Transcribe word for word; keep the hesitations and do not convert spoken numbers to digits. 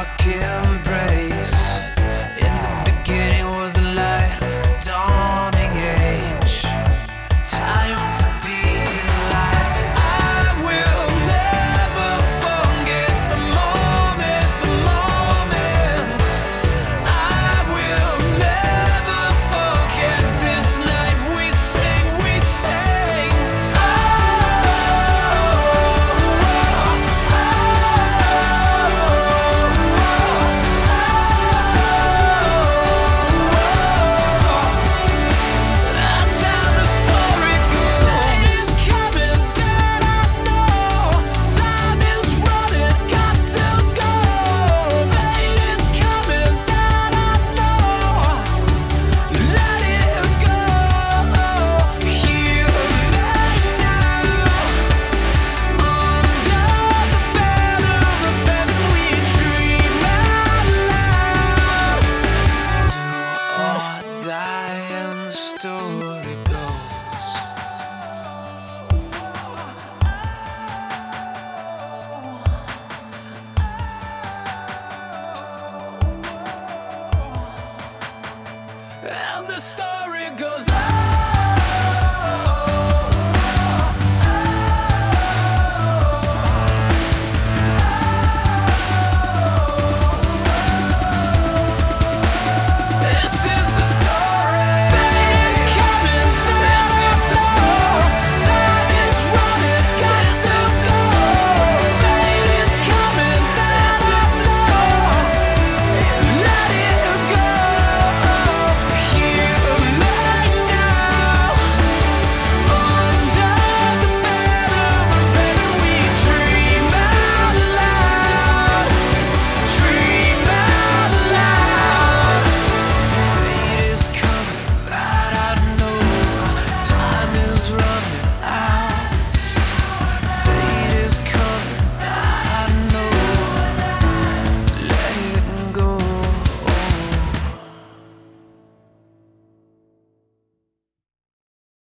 dark embrace. In the beginning was the light of the dawning age. Time to be alive. I will never forget the moment, the moment. I will never forget this night we sang, we sang. Oh, that's how the story goes. Night is coming, that I know. Time is running, got to go. Fate is coming, that I know. Let it go. Here and now, under the banner of heaven, we dream out loud. Do or die, and the story goes. And the story